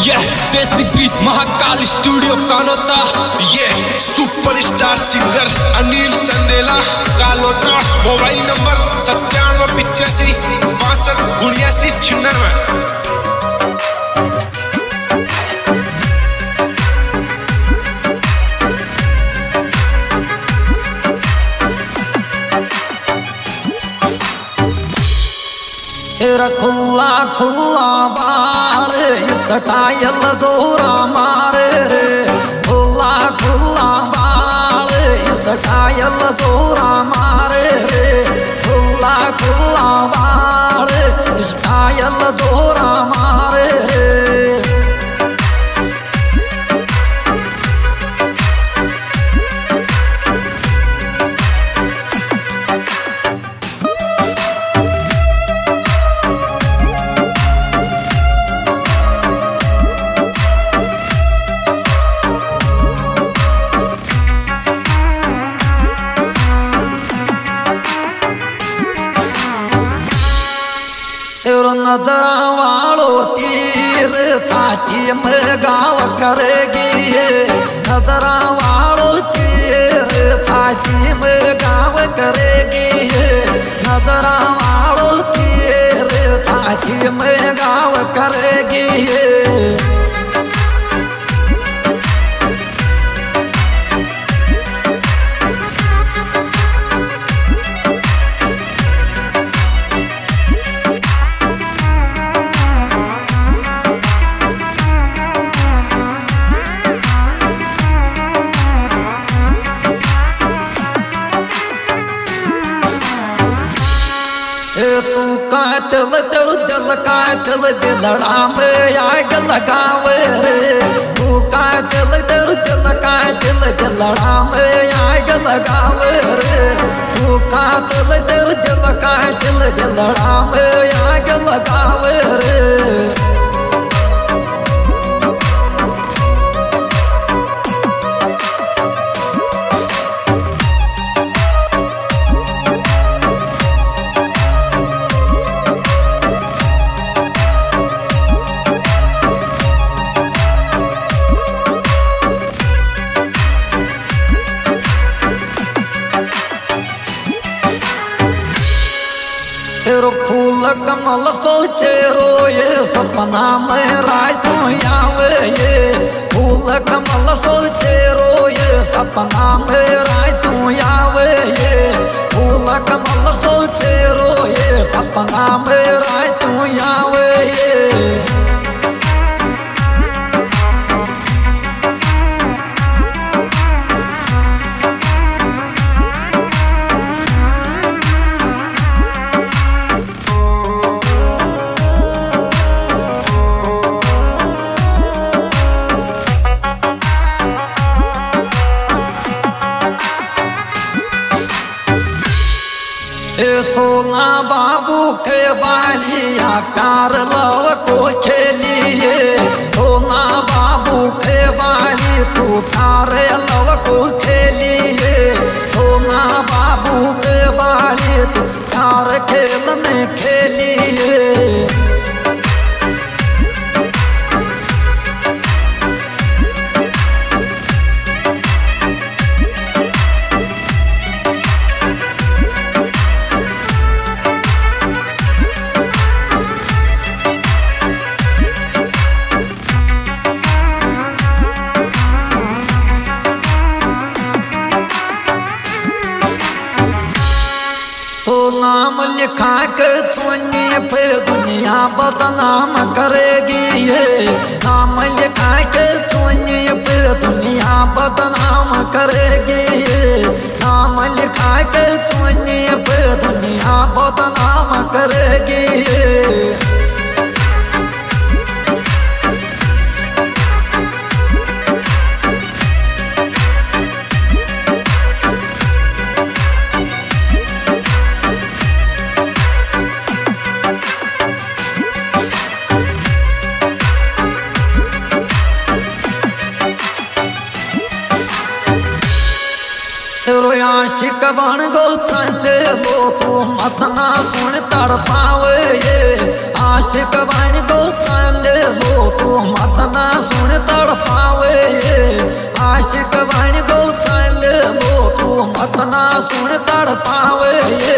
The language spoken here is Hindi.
ये देसी बीट महाकाल स्टूडियो कानोता। ये superstar singer Anil Chandela Kalota. Mobile number 9785 62 79 96। तेरा खुला खुला बाल स्टाइल जोरा मारे रे, खुला खुला बाल स्टाइल जोरा मारे रे, खुला खुला बाल स्टाइल जोरा मारे रे। तेरो नजरा वालो तीर छाती में गाँव करेगी, नजरा वालो तीर छाती में गाँव करेगी, नजरा वालो तीर छाती में गाँव करेगी। तू कातिल तेरू दिल कातिल दिलड़ा में आग लगावे रे, तू कातिल तेरू दिल कातिल दिलड़ा में आग लगावे रे, तू कातिल तेरू दिल कातिल दिलड़ा में आग लगावे रे। तेरो फूल कमल सोचे रोए सपना में राय तू आवे, ये फूल कमल सोचे रोए सपना में राय तू आवे, ये फूल कमल सोचे रोए सपना में राय तू आवे। ये सोना बाबू के बालिया प्यार लव को खेलिए, सोना बाबू के बाली तू प्यार लव को खेलिए, सोना बाबू के बाली तू प्यार खेल में खेलिए। तो नाम लिखा के सुनिए पे दुनिया बदनाम करेगी, ये नाम लिखा के सुनिए पे दुनिया बदनाम करेगी, ये नाम लिखा के सुनिए पे दुनिया बदनाम करेगी। ये आशिक बन गो चंदे वो तू मत ना सुन तड़ पावे, ये आशिक बन गो चंदे वो तू मत ना बात ना सुन तड़ पावे ये